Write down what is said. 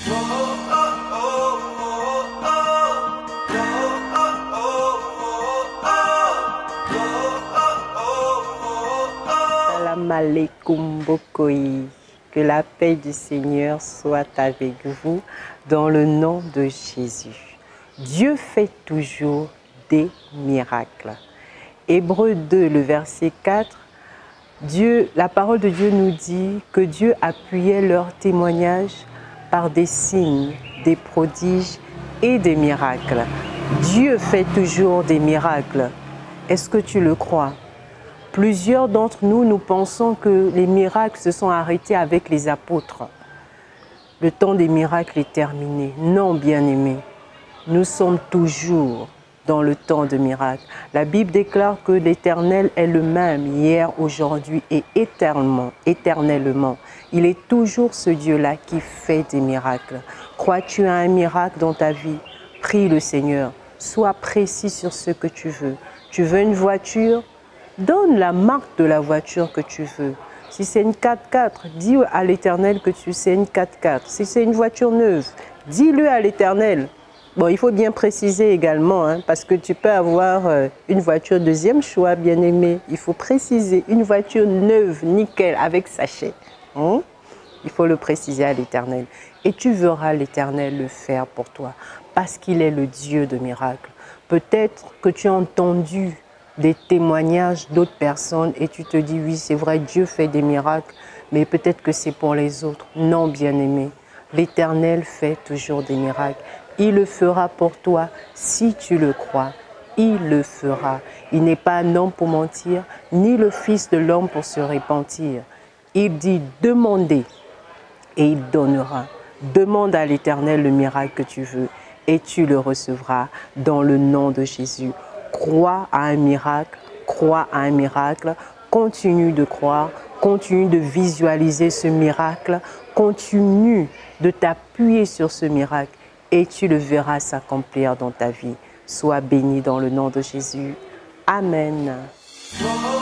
Salam alaikum Bokoï. Que la paix du Seigneur soit avec vous dans le nom de Jésus. Dieu fait toujours des miracles. Hébreux 2, le verset 4, la parole de Dieu nous dit que Dieu appuyait leur témoignage par des signes, des prodiges et des miracles. Dieu fait toujours des miracles. Est-ce que tu le crois? Plusieurs d'entre nous, nous pensons que les miracles se sont arrêtés avec les apôtres. Le temps des miracles est terminé. Non, bien-aimés, nous sommes toujours dans le temps de miracles. La Bible déclare que l'Éternel est le même hier, aujourd'hui et éternellement. Il est toujours ce Dieu-là qui fait des miracles. Crois-tu à un miracle dans ta vie? Prie le Seigneur. Sois précis sur ce que tu veux. Tu veux une voiture? Donne la marque de la voiture que tu veux. Si c'est une 4x4, dis à l'Éternel que c'est une 4x4. Si c'est une voiture neuve, dis-le à l'Éternel. Bon, il faut bien préciser également, hein, parce que tu peux avoir une voiture deuxième choix, bien-aimé. Il faut préciser, une voiture neuve, nickel, avec sachet. Hein? Il faut le préciser à l'Éternel. Et tu verras l'Éternel le faire pour toi, parce qu'il est le Dieu de miracles. Peut-être que tu as entendu des témoignages d'autres personnes et tu te dis, oui, c'est vrai, Dieu fait des miracles, mais peut-être que c'est pour les autres. Non, bien-aimé, l'Éternel fait toujours des miracles. Il le fera pour toi si tu le crois. Il le fera. Il n'est pas un homme pour mentir, ni le fils de l'homme pour se repentir. Il dit, demandez et il donnera. Demande à l'Éternel le miracle que tu veux et tu le recevras dans le nom de Jésus. Crois à un miracle, crois à un miracle, continue de croire, continue de visualiser ce miracle, continue de t'appuyer sur ce miracle et tu le verras s'accomplir dans ta vie. Sois béni dans le nom de Jésus. Amen.